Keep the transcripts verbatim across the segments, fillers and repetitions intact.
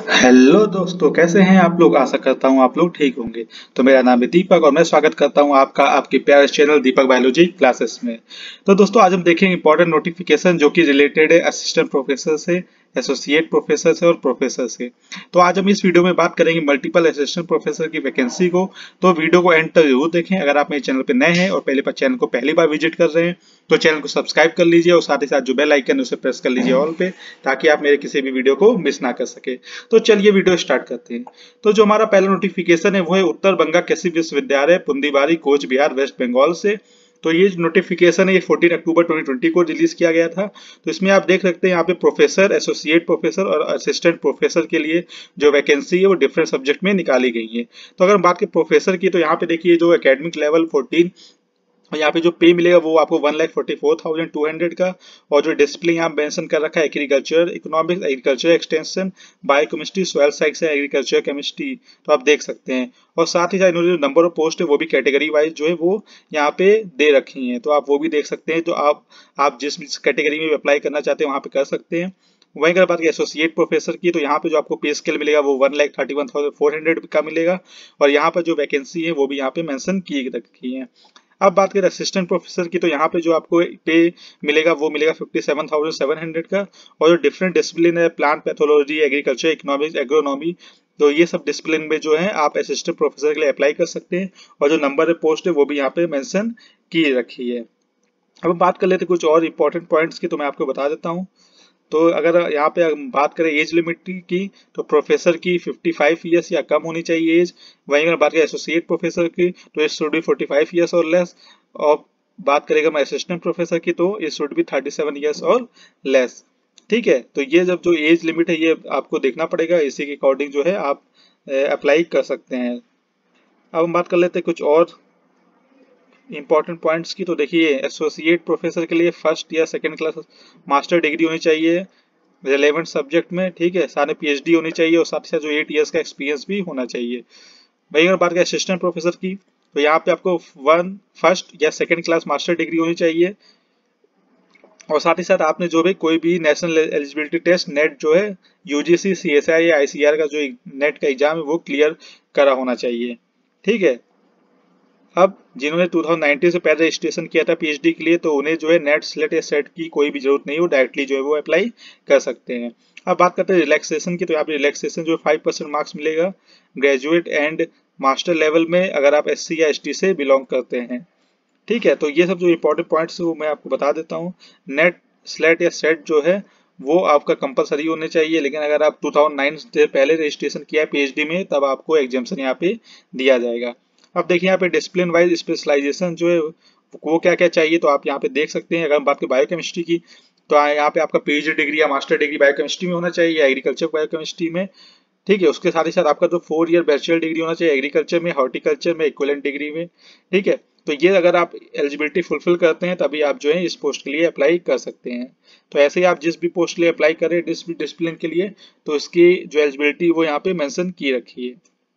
Hello दोस्तों, कैसे हैं आप लोग। आशा करता हूं आप लोग ठीक होंगे। तो मेरा नाम है दीपक और मैं स्वागत करता हूं आपका आपके प्यारे चैनल दीपक बायोलॉजी क्लासेस में। तो दोस्तों, आज हम देखेंगे इंपॉर्टेंट नोटिफिकेशन जो कि रिलेटेड है असिस्टेंट प्रोफेसर से, एसोसिएट प्रोफेसर से और प्रोफेसर से। तो आज हम इस वीडियो में बात करेंगे मल्टीपल असिस्टेंट प्रोफेसर की वैकेंसी को। तो वीडियो को एंड तक जरूर देखें। अगर आप मेरे चैनल पर नए हैं और पहले पर चैनल को पहली बार विजिट कर रहे हैं तो चैनल को सब्सक्राइब कर लीजिए और साथ ही साथ जो बेल आइकन है उसे प्रेस कर लीजिए ऑल पे, ताकि आप मेरे किसी भी वीडियो को मिस ना कर सके। तो चलिए वीडियो स्टार्ट करते हैं। तो जो हमारा पहला नोटिफिकेशन है वो है उत्तर बंगा कृषि विश्वविद्यालय पुंडीबारी कोच बिहार वेस्ट बंगाल से। तो ये नोटिफिकेशन है ये चौदह अक्टूबर दो हज़ार बीस को रिलीज किया गया था। तो इसमें आप देख सकते हैं यहाँ पे प्रोफेसर, एसोसिएट प्रोफेसर और असिस्टेंट प्रोफेसर के लिए जो वैकेंसी है वो डिफरेंट सब्जेक्ट में निकाली गई है। तो अगर बात करें प्रोफेसर की तो यहाँ पे देखिए जो एकेडमिक लेवल चौदह और यहाँ पे जो पे मिलेगा वो आपको one lakh forty four thousand two hundred का। और जो डिसिप्लिन यहाँ मेंशन कर रखा है agriculture economics, agriculture extension, biochemistry, soil science है, एग्रीकल्चर केमिस्ट्री, तो आप देख सकते हैं। और साथ ही साथ इन्होंने जो नंबर ऑफ पोस्ट है वो भी कैटेगरी वाइज जो है वो यहाँ पे दे रखी है, तो आप वो भी देख सकते हैं। तो आप आप जिस कैटेगरी में अप्लाई करना चाहते हैं वहाँ पे कर सकते हैं। वहीं अगर बात करें एसोसिएट प्रोफेसर की तो यहाँ पे जो आपको पे स्केल मिलेगा वो one lakh thirty one thousand four hundred का मिलेगा। और यहाँ पर जो वैकेंसी है वो भी यहाँ पे मेंशन की रखी है। अब बात करें असिस्टेंट प्रोफेसर की तो यहाँ पे जो आपको पे मिलेगा वो मिलेगा fifty seven thousand seven hundred का। और जो डिफरेंट डिसिप्लिन है plant pathology, agriculture, economics, agronomy, तो ये सब डिसिप्लिन में जो है आप असिस्टेंट प्रोफेसर के लिए अप्लाई कर सकते हैं। और जो नंबर पोस्ट है वो भी यहाँ पे मेंशन की रखी है। अब हम बात कर लेते हैं कुछ और इम्पोर्टेंट पॉइंट्स की, तो मैं आपको बता देता हूँ। तो अगर यहाँ पे हम बात करें एज लिमिट की तो प्रोफेसर की पचपन इयर्स या कम होनी चाहिए एज। वहीं अगर बात करें एसोसिएट प्रोफेसर की तो इट शुड बी पैंतालीस इयर्स और लेस। और बात करेंगे हम असिस्टेंट प्रोफेसर की तो इट शुड बी सैंतीस इयर्स और लेस। ठीक है, तो ये जब जो एज लिमिट है ये आपको देखना पड़ेगा, इसी के अकॉर्डिंग जो है आप अप्लाई कर सकते हैं। अब हम बात कर लेते हैं कुछ और इंपॉर्टेंट पॉइंट्स की। तो देखिए एसोसिएट प्रोफेसर के लिए फर्स्ट या सेकंड क्लास मास्टर डिग्री होनी चाहिए रिलेवेंट सब्जेक्ट में। ठीक है, साथ में पीएचडी होनी चाहिए और साथ ही साथ जो एट इयर्स का एक्सपीरियंस भी होना चाहिए। वहीं अगर बात करें असिस्टेंट प्रोफेसर की तो यहाँ पे आपको वन फर्स्ट या सेकंड क्लास मास्टर डिग्री होनी चाहिए। और साथ ही साथ आपने जो भी कोई भी नेशनल एलिजिबिलिटी टेस्ट नेट जो है यूजीसी, सीएसआई या आईसीआर का जो नेट का एग्जाम है वो क्लियर करा होना चाहिए। ठीक है, अब जिन्होंने दो हज़ार उन्नीस से पहले रजिस्ट्रेशन किया था पीएचडी के लिए तो उन्हें जो है नेट, स्लेट या सेट की कोई भी जरूरत नहीं हो, डायरेक्टली जो है वो अप्लाई कर सकते हैं। अब बात करते हैं रिलैक्सेशन की, तो यहाँ पे रिलैक्सेशन जो फाइव परसेंट मार्क्स मिलेगा ग्रेजुएट एंड मास्टर लेवल में अगर आप एस सी या एस टी से बिलोंग करते हैं। ठीक है, तो ये सब जो इंपॉर्टेंट पॉइंट्स वो मैं आपको बता देता हूँ। नेट, स्लेट या सेट जो है वो आपका कंपलसरी होने चाहिए, लेकिन अगर आप दो हज़ार नौ से पहले रजिस्ट्रेशन किया है पीएचडी में तब आपको एग्जामेशन यहाँ पे दिया जाएगा। अब देखिए यहाँ पे डिसिप्लिन वाइज स्पेशलाइजेशन जो है वो क्या क्या चाहिए, तो आप यहाँ पे देख सकते हैं। अगर हम बात करें बायोकेमिस्ट्री की तो यहाँ पे आपका पीएचडी डिग्री या मास्टर डिग्री बायोकेमिस्ट्री में होना चाहिए, एग्रीकल्चर बायोकेमिस्ट्री में। ठीक है, उसके साथ ही साथ आपका जो फोर ईयर बैचलर डिग्री होना चाहिए एग्रीकल्चर में, हॉर्टिकल्चर में, इक्विवेलेंट डिग्री में। ठीक है, तो ये अगर आप एलिजिबिलिटी फुलफिल करते हैं तभी आप जो है इस पोस्ट के लिए अप्लाई कर सकते हैं। तो ऐसे ही आप जिस भी पोस्ट के लिए अप्लाई करें जिस भी डिसिप्लिन के लिए तो इसकी जो एलिजिबिलिटी वो यहाँ पे मेंशन की रखी है।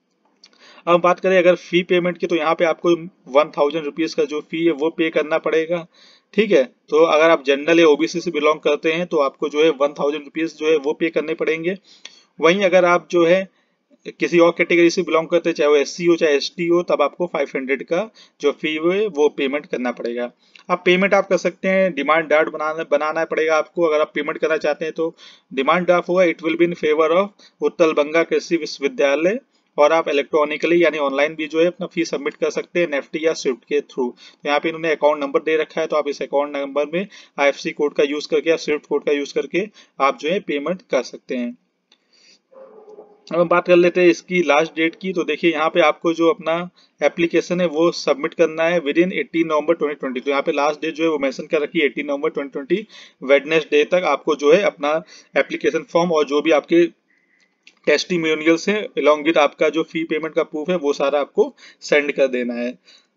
अब बात करें अगर फी पेमेंट की तो यहाँ पे आपको वन थाउजेंड रुपीज का जो फी है वो पे करना पड़ेगा। ठीक है, तो अगर आप जनरल या ओबीसी से बिलोंग करते हैं तो आपको जो है वन थाउजेंड रुपीज जो है वो पे करने पड़ेंगे। वहीं अगर आप जो है किसी और कैटेगरी से बिलोंग करते हैं, चाहे वो एससी हो चाहे एसटी हो, तब आपको फाइव हंड्रेड का जो फी है वो पेमेंट करना पड़ेगा। अब पेमेंट आप कर सकते हैं, डिमांड ड्राफ्ट बनाना बनाना पड़ेगा आपको। अगर आप पेमेंट करना चाहते हैं तो डिमांड ड्राफ्ट होगा, it will be in favour of Uttar Banga Krishi Vishwavidyalaya. और आप इलेक्ट्रॉनिकली यानी ऑनलाइन भी जो है अपना फी सबमिट कर सकते हैं नेफ्टी या स्विफ्ट के थ्रू। तो यहाँ पे इन्होंने अकाउंट नंबर दे रखा है, तो आप इस अकाउंट नंबर में आईएफएससी कोड का यूज करके या स्विफ्ट कोड का यूज करके आप जो है पेमेंट कर सकते हैं। अब हम बात कर लेते हैं इसकी लास्ट डेट की। तो देखिए यहाँ पे आपको जो अपना एप्लीकेशन है वो सबमिट करना है विद इन अठारह नवंबर दो हज़ार बीस। तो यहाँ पे लास्ट डेट जो है वो मेंशन कर रखी है अठारह नवंबर दो हज़ार बीस। वेडनेसडे तक आपको जो है अपना एप्लीकेशन फॉर्म और जो भी आपके टेस्टिमोनियल्स है अलॉन्ग विद आपका जो फी पेमेंट का प्रूफ है वो सारा आपको सेंड कर देना है।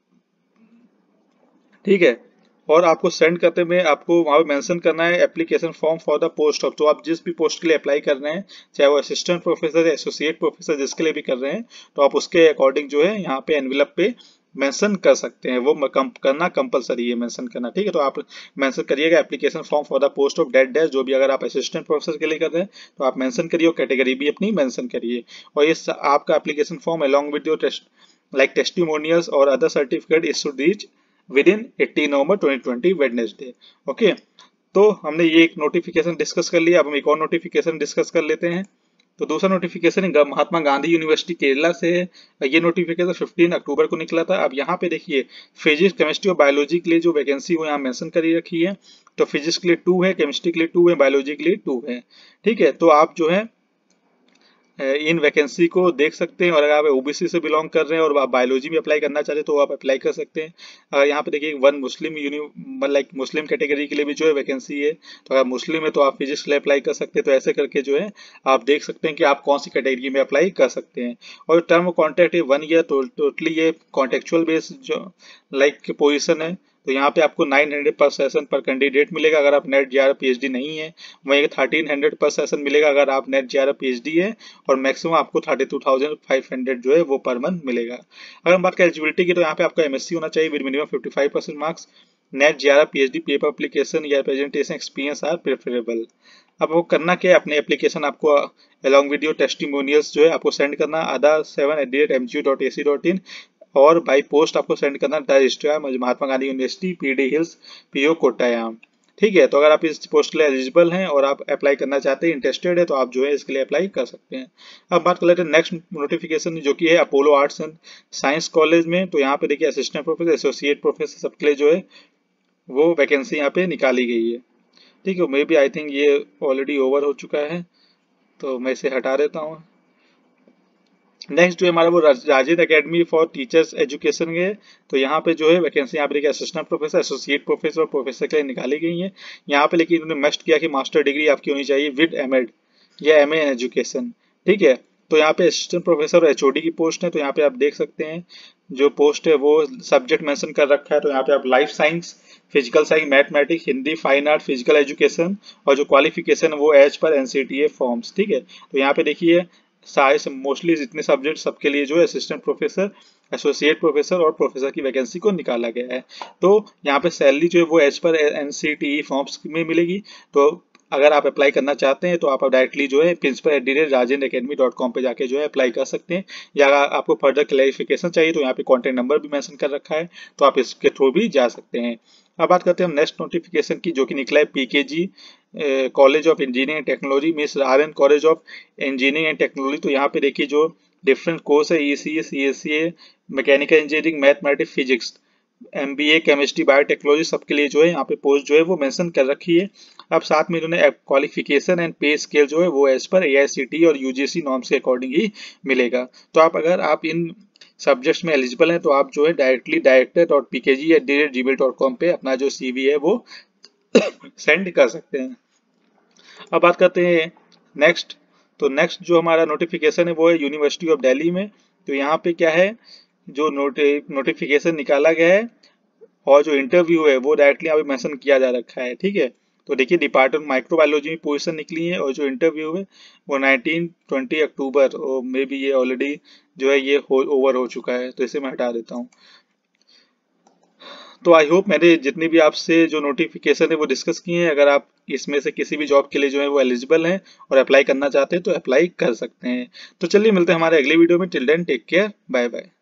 ठीक है, और आपको सेंड करते में आपको वहां पे मेंशन करना है application form for the post of. तो आप जिस भी पोस्ट के लिए अप्लाई कर रहे हैं, चाहे वो असिस्टेंट प्रोफेसर या एसोसिएट प्रोफेसर जिसके लिए भी कर रहे हैं, तो आप उसके अकॉर्डिंग जो है यहाँ पे एनवेलप पे मेंशन कर सकते हैं, वो कम, करना कंपलसरी है मेंशन करना, ठीक है। तो आप मेंशन करिएगा application form for the post of date dash, जो भी अगर आप असिस्टेंट प्रोफेसर के लिए कर रहे हैं तो आप मेंशन करिए और कैटेगरी भी अपनी मेंशन करिए। और इस आपका application form along with your test like testimonials और other certificate is should reach within eighteen November twenty twenty Wednesday. Okay, तो हमने ये एक नोटिफिकेशन डिस्कस कर लिया, अब हम एक और नोटिफिकेशन डिस्कस कर लेते हैं। तो दूसरा नोटिफिकेशन महात्मा गांधी यूनिवर्सिटी केरला से है। ये नोटिफिकेशन पंद्रह अक्टूबर को निकला था। अब यहाँ पे देखिए फिजिक्स केमिस्ट्री और बायोलॉजी के लिए जो वैकेंसी वो यहाँ मेंशन करी रखी है। तो फिजिक्स के लिए टू है, केमिस्ट्री के लिए टू है, बायोलॉजी के लिए टू है, ठीक है। तो आप जो है इन वैकेंसी को देख सकते हैं, और अगर आप ओबीसी से बिलोंग कर रहे हैं और आप बायोलॉजी में अप्लाई करना चाहते हैं तो आप अप्लाई कर सकते हैं। अगर यहाँ पे देखिए one Muslim uni like Muslim category के लिए भी जो है वैकेंसी है, तो अगर मुस्लिम है तो आप फिजिक्स के लिए अप्लाई कर सकते हैं। तो ऐसे करके जो है आप देख सकते हैं कि आप कौन सी कैटेगरी में अप्लाई कर सकते हैं। और टर्म ऑफ कॉन्ट्रैक्ट है वन ईयर, टोटली ये कॉन्ट्रेक्चुअल बेस्ड जो लाइक पोजिशन है। तो यहाँ पे आपको nine hundred per session per candidate मिलेगा अगर आप नेट जेआरएफ पीएचडी नहीं है, वहीं थर्टीन हंड्रेड पर सेशन मिलेगा अगर आप नेट जेआरएफ पीएचडी है, और मैक्सिमम आपको thirty two thousand five hundred जो है वो पर मंथ मिलेगा। अगर हम बात करें एलिजिबिलिटी की, तो यहाँ पे आपका एमएससी होना चाहिए with minimum fifty five percent marks, NET JRF PhD paper application या प्रेजेंटेशन एक्सपीरियंस आर प्रेफरेबल। अब वो करना क्या है, अपने एप्लीकेशन आपको अलॉन्ग विद योर टेस्टिमोनियल्स जो है आपको सेंड करना आधा seven at the rate M G U dot A C dot in, और बाई पोस्ट आपको सेंड करना registrar Mahatma Gandhi university PD hills PO Kottayam, ठीक है। तो अगर आप इस पोस्ट के लिए एलिजिबल हैं और आप अप्लाई करना चाहते हैं, इंटरेस्टेड है, तो आप जो है इसके लिए अप्लाई कर सकते हैं। अब बात कर लेते हैं नेक्स्ट नोटिफिकेशन जो कि है Apollo arts and science college में। तो यहाँ पे देखिए असिस्टेंट प्रोफेसर, एसोसिएट प्रोफेसर सबके लिए जो है वो वैकेंसी यहाँ पे निकाली गई है, ठीक है। मे बी आई थिंक ये ऑलरेडी ओवर हो चुका है, तो मैं इसे हटा देता हूँ। नेक्स्ट जो है हमारा वो Rajendra academy for teachers education है। तो यहाँ पे जो है वैकेंसी यहाँ पे देखिए असिस्टेंट प्रोफेसर, एसोसिएट प्रोफेसर और प्रोफेसर के लिए निकाली गई है। यहाँ पे लेकिन उन्होंने मस्ट किया कि मास्टर डिग्री आपकी होनी चाहिए विद एमएड या एमए इन एजुकेशन, ठीक है। तो यहाँ पे असिस्टेंट प्रोफेसर और एचओडी की पोस्ट है। तो यहाँ पे आप देख सकते हैं जो पोस्ट है वो सब्जेक्ट मेंशन कर रखा है। तो यहाँ पे आप life science, physical science, mathematics, Hindi, fine art, physical education, और जो क्वालिफिकेशन है वो एज पर एनसीटीए फॉर्म्स, ठीक है। तो यहाँ पे देखिए सारे मोस्टली जितने सब्जेक्ट सबके लिए जो है असिस्टेंट प्रोफेसर, एसोसिएट प्रोफेसर और प्रोफेसर की वैकेंसी को निकाला गया है। तो यहाँ पे सैलरी जो है वो एज पर एनसीटीई फॉर्म्स में मिलेगी। तो अगर आप अप्लाई करना चाहते हैं तो आप डायरेक्टली जो है principal at the rate Rajendra academy dot com पे जाके जो है अप्लाई कर सकते हैं, या अगर आपको फर्दर क्लैरिफिकेशन चाहिए तो यहाँ पे कॉन्टैक्ट नंबर भी मेंशन कर रखा है, तो आप इसके थ्रू भी जा सकते हैं। अब बात करते हैं हम नेक्स्ट नोटिफिकेशन की, जो कि निकला है PKG college of engineering and technology, miss R N college of engineering and technology. तो यहाँ पे देखिए जो डिफरेंट कोर्स है, ECA, CSCA, mechanical engineering, mathematics, physics, MBA, chemistry, biotechnology सबके लिए जो है यहाँ पे पोस्ट जो है वो मेंशन कर रखी है। अब साथ में इन्होंने क्वालिफिकेशन एंड पे स्केल जो है वो एज पर एआईसीटी और यूजीसी नॉर्म्स के अकॉर्डिंग ही मिलेगा। तो आप अगर आप इन सब्जेक्ट्स में एलिजिबल हैं तो आप जो है directly director dot PKG at the rate gmail dot com पे अपना जो सीवी है वो सेंड कर सकते हैं। अब बात करते हैं नेक्स्ट। तो नेक्स्ट जो हमारा नोटिफिकेशन है वो है यूनिवर्सिटी ऑफ दिल्ली में। तो यहाँ पे क्या है, जो नोटि नोटिफिकेशन निकाला गया है और जो इंटरव्यू है वो डायरेक्टली यहाँ पे मेंशन किया जा रखा है, ठीक है। तो देखिए डिपार्टमेंट माइक्रोबायोलॉजी में पोजीशन निकली है, और जो इंटरव्यू है वो नाइनटीन ट्वेंटी अक्टूबर, और मे बी ये ऑलरेडी जो है ये हो, ओवर हो चुका है, तो इसे मैं हटा देता हूँ। तो आई होप मैंने जितनी भी आपसे जो नोटिफिकेशन है वो डिस्कस किए हैं। अगर आप इसमें से किसी भी जॉब के लिए जो है वो एलिजिबल हैं और अप्लाई करना चाहते हैं तो अप्लाई कर सकते हैं। तो चलिए मिलते हैं हमारे अगले वीडियो में। Till then take care, bye bye.